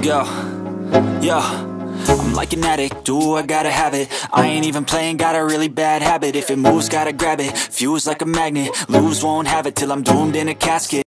Yo, yo, I'm like an addict, do I gotta have it. I ain't even playing, got a really bad habit. If it moves, gotta grab it, fuse like a magnet. Lose, won't have it till I'm doomed in a casket.